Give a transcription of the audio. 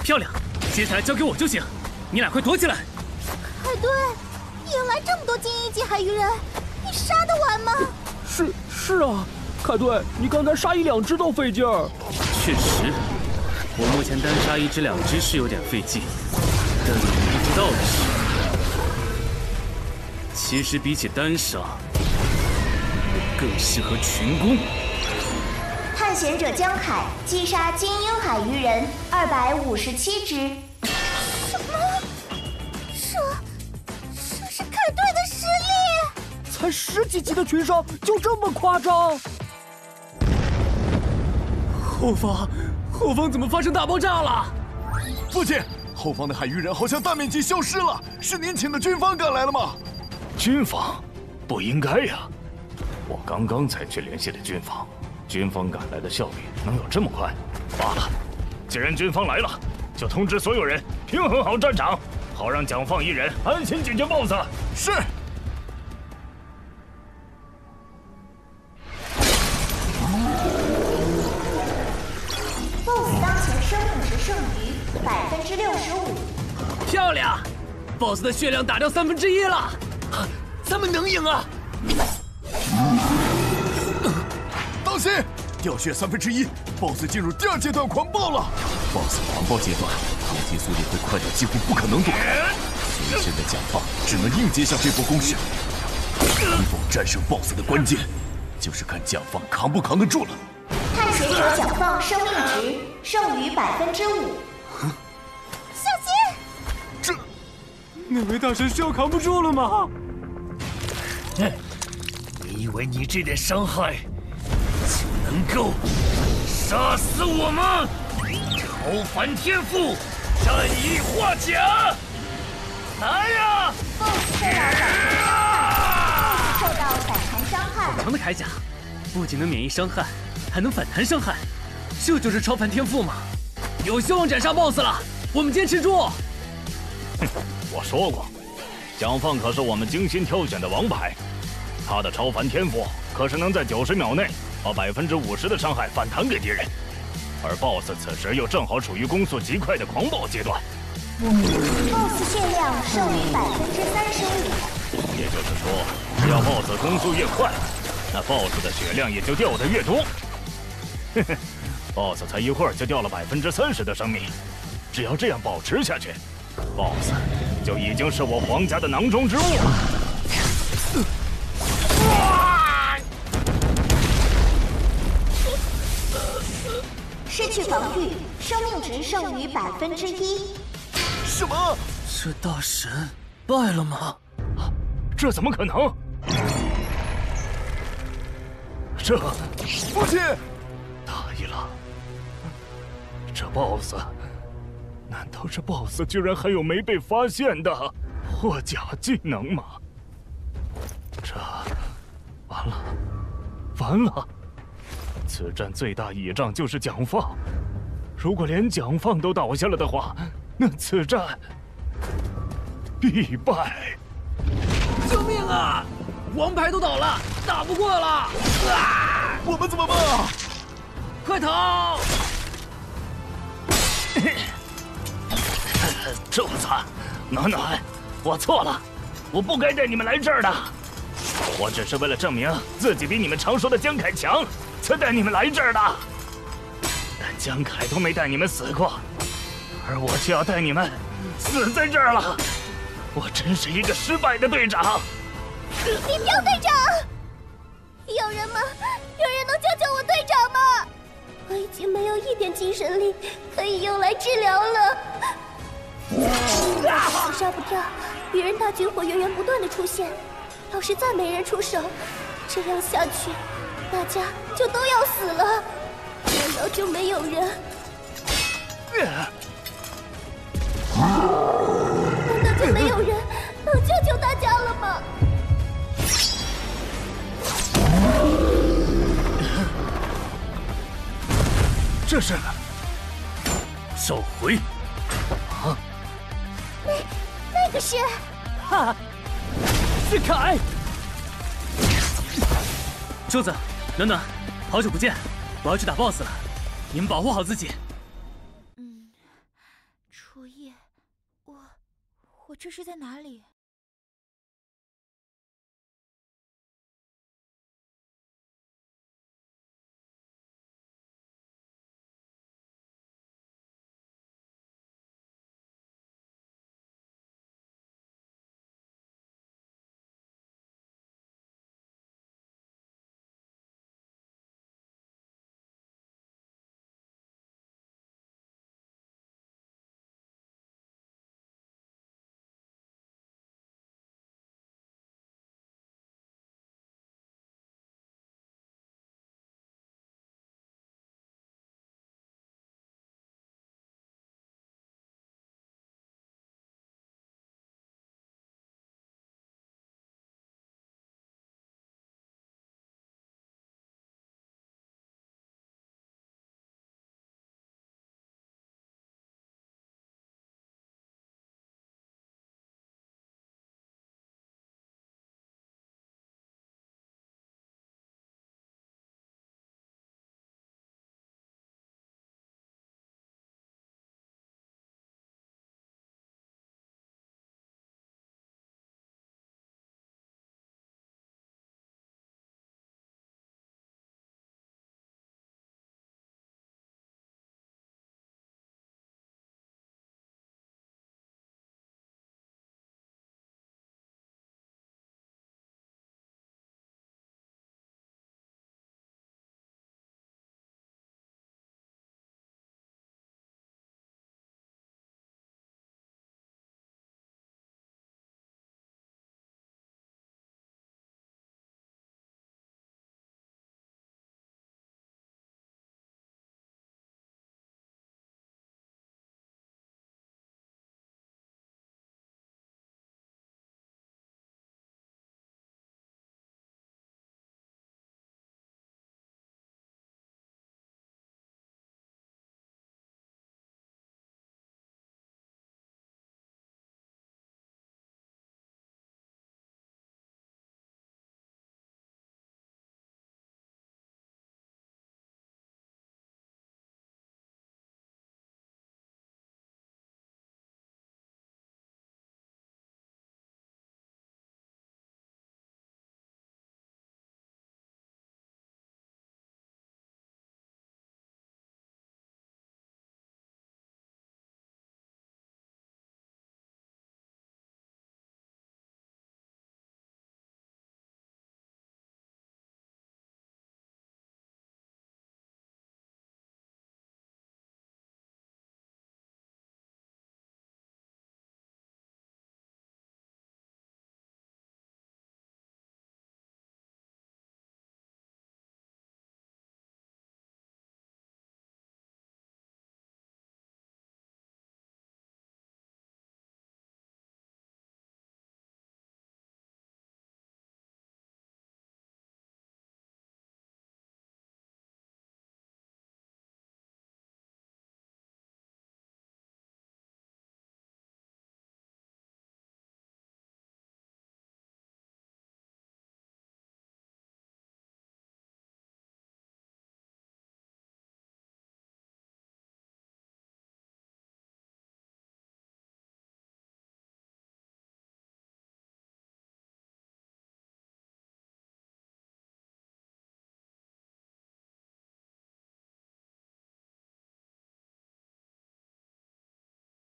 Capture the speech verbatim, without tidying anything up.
漂亮，接下来交给我就行，你俩快躲起来。 海队，引来这么多精英级海鱼人，你杀得完吗？ 是是啊，凯队，你刚才杀一两只都费劲儿。 确实，我目前单杀一只两只是有点费劲，但你们不知道的是，其实比起单杀，我更适合群攻。 探险者江凯击杀精英海鱼人二百五十七只。 什么？这这是凯队的实力？ 才十几级的群伤就这么夸张？ 后方，后方怎么发生大爆炸了？ 父亲，后方的海鱼人好像大面积消失了，是您请的军方赶来了吗？ 军方？不应该呀！我刚刚才去联系的军方。军方赶来的效率能有这么快？罢了，既然军方来了，就通知所有人平衡好战场，好让蒋放一人安心解决 B O S S。 是。 B O S S 当前生命值剩余百分之六十五。 漂亮 ，B O S S 的血量打掉三分之一了，咱们能赢啊！ 当心，掉血三分之一 ，B O S S 进入第二阶段狂暴了。B O S S 狂暴阶段，攻击速度会快到几乎不可能躲开，所以现在蒋放只能硬接下这波攻势。能否战胜 B O S S 的关键，就是看蒋放扛不扛得住了。 探险者蒋放生命值剩余百分之五。 小心！ 这， 那位大神是要扛不住了吗？ 哼，你以为你这点伤害？能够杀死我吗？超凡天赋，战意化甲！来呀 ！B O S S 受到反弹伤害，受到反弹伤害。 强的铠甲，不仅能免疫伤害，还能反弹伤害，这就是超凡天赋吗？有希望斩杀 B O S S 了，我们坚持住！ 哼，我说过，蒋放可是我们精心挑选的王牌，他的超凡天赋可是能在九十秒内把百分之五十的伤害反弹给敌人，而 B O S S 此时又正好处于攻速极快的狂暴阶段。 B O S S 血量剩余百分之三十五。 也就是说，只要 B O S S 攻速越快，那 B O S S 的血量也就掉得越多。嘿嘿 ，B O S S 才一会儿就掉了百分之三十的生命，只要这样保持下去 ，B O S S 就已经是我皇家的囊中之物了。 失去防御，生命值剩余百分之一。 什么？ 这大神败了吗？ 这怎么可能？这， 父亲， 大意了。这 B O S S， 难道这 B O S S 居然还有没被发现的破甲技能吗？这，完了，完了！此战最大倚仗就是蒋放，如果连蒋放都倒下了的话，那此战必败。 救命啊！王牌都倒了，打不过了！啊！ 我们怎么办啊？ 快逃！ 这么惨，暖暖，我错了，我不该带你们来这儿的。我只是为了证明自己比你们常说的江凯强，才带你们来这儿的。但江凯都没带你们死过，而我却要带你们死在这儿了。我真是一个失败的队长。 你彪队长，有人吗？有人能救救我队长吗？我已经没有一点精神力可以用来治疗了。死杀不掉，敌人大军会源源不断的出现。要是再没人出手，这样下去，大家就都要死了。难道就没有人？难道就没有人能救救大家了吗？ 这是召回啊！ 那那个是哈，自凯。 周子，暖暖，好久不见，我要去打 B O S S 了，你们保护好自己。 嗯， 初夜，我我这是在哪里？